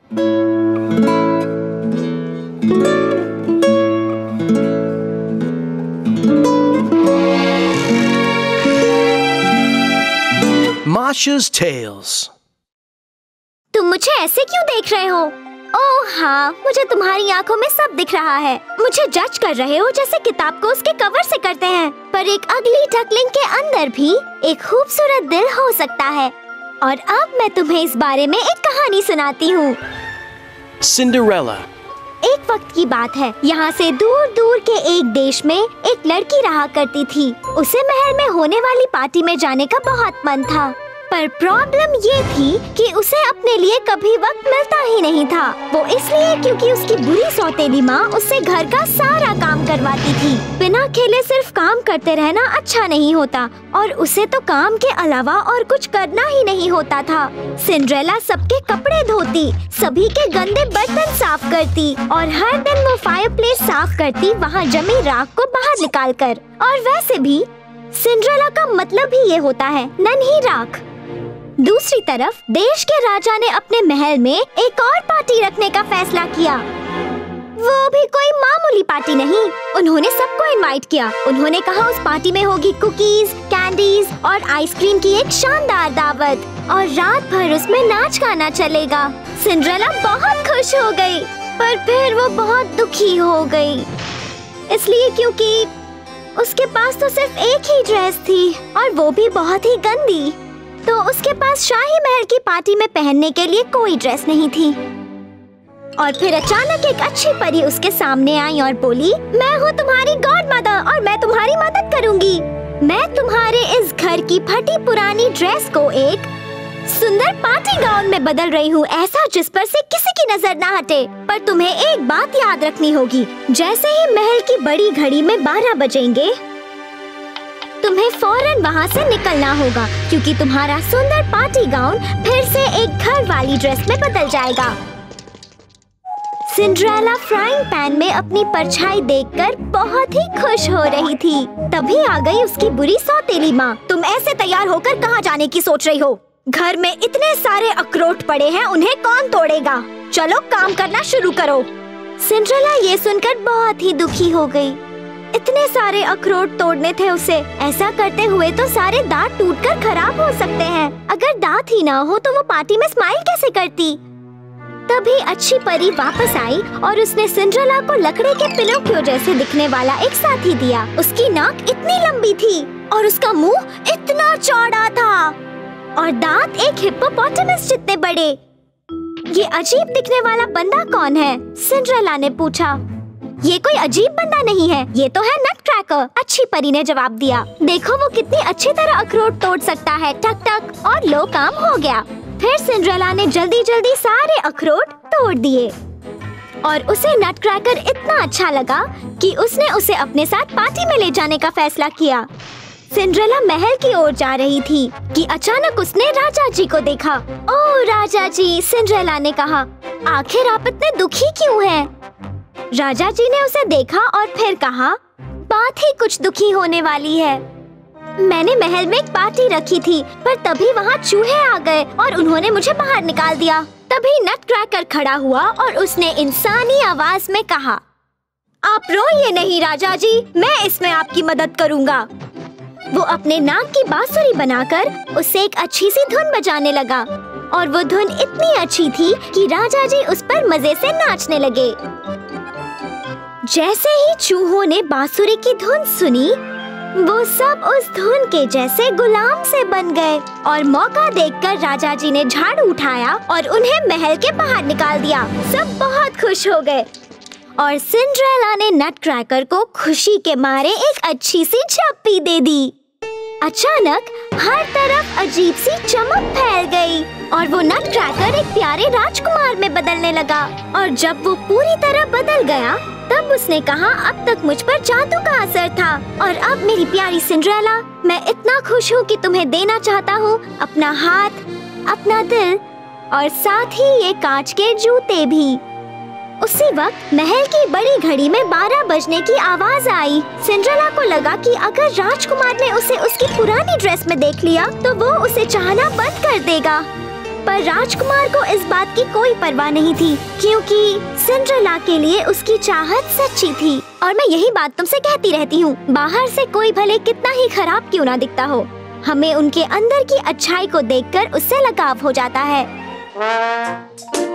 Masha's Tales. तुम मुझे ऐसे क्यों देख रहे हो? ओह हाँ, मुझे तुम्हारी आंखों में सब दिख रहा है। मुझे जज कर रहे हो जैसे किताब को उसके कवर से करते हैं। पर एक अगली डकलिंग के अंदर भी एक खूबसूरत दिल हो सकता है। और अब मैं तुम्हें इस बारे में एक कहानी सुनाती हूँ। Cinderella. एक वक्त की बात है, यहाँ से दूर दूर के एक देश में एक लड़की रहा करती थी। उसे महल में होने वाली पार्टी में जाने का बहुत मन था, पर प्रॉब्लम ये थी कि उसे अपने लिए कभी वक्त मिलता ही नहीं था। वो इसलिए क्योंकि उसकी बुरी सौतेली माँ उससे घर का सारा काम करवाती थी। बिना खेले सिर्फ काम करते रहना अच्छा नहीं होता, और उसे तो काम के अलावा और कुछ करना ही नहीं होता था। सिंड्रेला सबके कपड़े धोती, सभी के गंदे बर्तन साफ करती, और हर दिन वो फायरप्लेस साफ करती, वहाँ जमी राख को बाहर निकाल कर। और वैसे भी सिंड्रेला का मतलब ही ये होता है, नन्ही राख। दूसरी तरफ देश के राजा ने अपने महल में एक और पार्टी रखने का फैसला किया। वो भी कोई मामूली पार्टी नहीं, उन्होंने सबको इनवाइट किया। उन्होंने कहा उस पार्टी में होगी कुकीज, कैंडीज और आइसक्रीम की एक शानदार दावत, और रात भर उसमें नाच गाना चलेगा। सिंड्रेला बहुत खुश हो गई, पर फिर वो बहुत दुखी हो गई, इसलिए क्योंकि उसके पास तो सिर्फ एक ही ड्रेस थी, और वो भी बहुत ही गंदी। तो उसके पास शाही महल की पार्टी में पहनने के लिए कोई ड्रेस नहीं थी। और फिर अचानक एक अच्छी परी उसके सामने आई और बोली, मैं हूँ तुम्हारी गॉड मदर और मैं तुम्हारी मदद करूँगी। मैं तुम्हारे इस घर की फटी पुरानी ड्रेस को एक सुंदर पार्टी गाउन में बदल रही हूँ, ऐसा जिस पर से किसी की नजर ना हटे। पर तुम्हें एक बात याद रखनी होगी, जैसे ही महल की बड़ी घड़ी में 12 बजेंगे, तुम्हें फौरन वहाँ से निकलना होगा, क्योंकि तुम्हारा सुंदर पार्टी गाउन फिर से एक घर वाली ड्रेस में बदल जाएगा। सिंड्रेला फ्राइंग पैन में अपनी परछाई देखकर बहुत ही खुश हो रही थी। तभी आ गई उसकी बुरी सौतेली माँ। तुम ऐसे तैयार होकर कहाँ जाने की सोच रही हो? घर में इतने सारे अखरोट पड़े हैं, उन्हें कौन तोड़ेगा? चलो काम करना शुरू करो। सिंड्रेला ये सुनकर बहुत ही दुखी हो गई। इतने सारे अखरोट तोड़ने थे उसे। ऐसा करते हुए तो सारे दांत टूटकर खराब हो सकते हैं। अगर दांत ही ना हो तो वो पार्टी में स्माइल कैसे करती? तभी अच्छी परी वापस आई और उसने सिंड्रेला को लकड़े के पिनोकियो जैसे दिखने वाला एक साथी दिया। उसकी नाक इतनी लंबी थी और उसका मुंह इतना चौड़ा था, और दांत एक हिप्पोपोटामस जितने बड़े। ये अजीब दिखने वाला बंदा कौन है? सिंड्रेला ने पूछा। ये कोई अजीब बंदा नहीं है, ये तो है नटक्रैकर, अच्छी परी ने जवाब दिया। देखो वो कितनी अच्छी तरह अखरोट तोड़ सकता है। टक टक, और लो काम हो गया। फिर सिंड्रेला ने जल्दी जल्दी सारे अखरोट तोड़ दिए, और उसे नटक्रैकर इतना अच्छा लगा कि उसने उसे अपने साथ पार्टी में ले जाने का फैसला किया। सिंड्रेला महल की ओर जा रही थी कि अचानक उसने राजा जी को देखा। ओह राजा जी, सिंड्रेला ने कहा, आखिर आप इतने दुखी क्यों हैं? राजा जी ने उसे देखा और फिर कहा, बात ही कुछ दुखी होने वाली है। मैंने महल में एक पार्टी रखी थी, पर तभी वहाँ चूहे आ गए और उन्होंने मुझे बाहर निकाल दिया। तभी नटक्रैकर खड़ा हुआ और उसने इंसानी आवाज में कहा, आप रोइए नहीं राजा जी, मैं इसमें आपकी मदद करूँगा। वो अपने नाक की बांसुरी बनाकर उससे एक अच्छी सी धुन बजाने लगा, और वो धुन इतनी अच्छी थी कि राजा जी उस पर मजे से नाचने लगे। जैसे ही चूहों ने बांसुरी की धुन सुनी, वो सब उस धुन के जैसे गुलाम से बन गए, और मौका देखकर राजा जी ने झाड़ू उठाया और उन्हें महल के बाहर निकाल दिया। सब बहुत खुश हो गए, और सिंड्रेला ने नटक्रैकर को खुशी के मारे एक अच्छी सी झप्पी दे दी। अचानक हर तरफ अजीब सी चमक फैल गई, और वो नटक्रैकर एक प्यारे राजकुमार में बदलने लगा। और जब वो पूरी तरह बदल गया, तब उसने कहा, अब तक मुझ पर जादू का असर था, और अब मेरी प्यारी सिंड्रेला, मैं इतना खुश हूँ कि तुम्हें देना चाहता हूँ अपना हाथ, अपना दिल, और साथ ही ये कांच के जूते भी। उसी वक्त महल की बड़ी घड़ी में 12 बजने की आवाज आई। सिंड्रेला को लगा कि अगर राजकुमार ने उसे उसकी पुरानी ड्रेस में देख लिया तो वो उसे चाहना बंद कर देगा। पर राजकुमार को इस बात की कोई परवाह नहीं थी, क्योंकि सिंड्रेला के लिए उसकी चाहत सच्ची थी। और मैं यही बात तुमसे कहती रहती हूँ, बाहर से कोई भले कितना ही खराब क्यों ना दिखता हो, हमें उनके अंदर की अच्छाई को देखकर उससे लगाव हो जाता है।